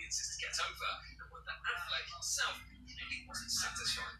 audiences to get over, and one that Affleck himself really wasn't satisfied